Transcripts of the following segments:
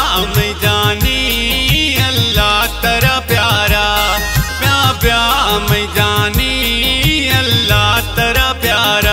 मैं जानी अल्लाह तेरा प्यारा, प्यार प्यार मैं जानी अल्लाह तेरा प्यारा।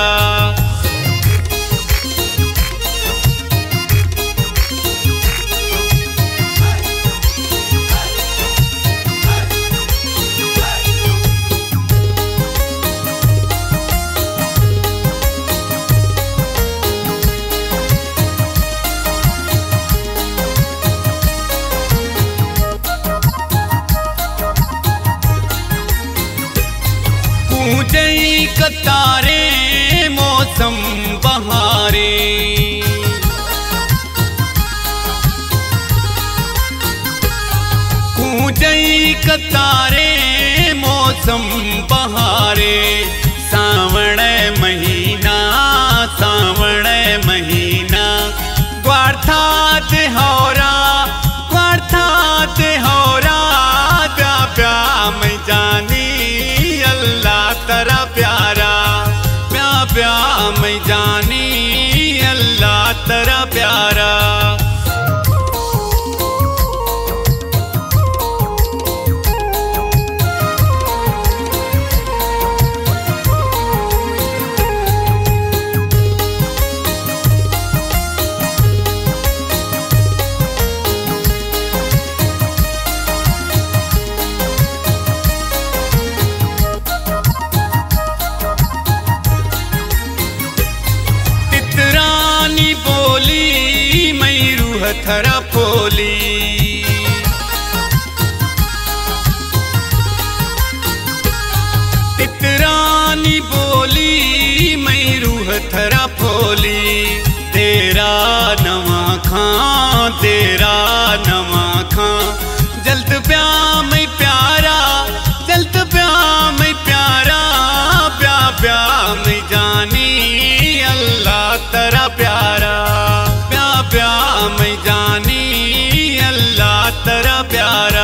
पूजई कतारे मौसम बहारे, पूजई कतारे मौसम बहारे। सावण महीना सावण महीना, ग्वारथा देहोरा ग्वारथा देहोरा, प्या प्या मैं जानी अल्लाह तेरा प्यारा, प्या प्या मैं जानी अल्लाह तेरा प्यारा। तितरानी बोली मैं रूह थरा फोली, तितरानी बोली मैं रूह थरा फोली। तेरा नवा खां तेरा नवा खां, जल्द प्या मैं प्यारा जल्द प्या मैं प्यारा, प्या प्या मैं जानी अल्लाह तेरा प्यारा, प्या प्या मैं जानी अल्लाह तेरा प्यारा।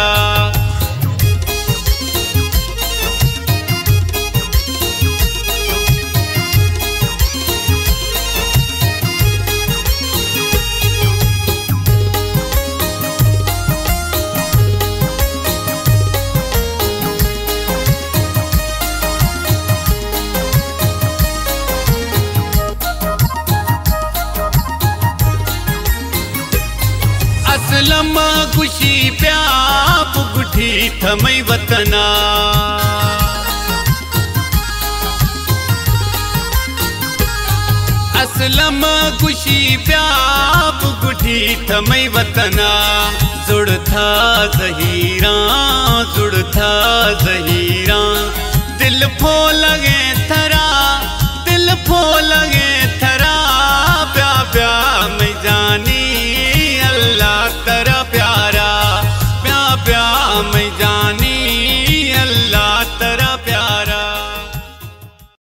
असलम खुशी प्या पुगठी थमई वतना, असलम खुशी प्या पुगठी थमई वतना। जुड़था ज़हीरा जुड़था ज़हीरा, दिल फो लगे थरा दिल फो लगे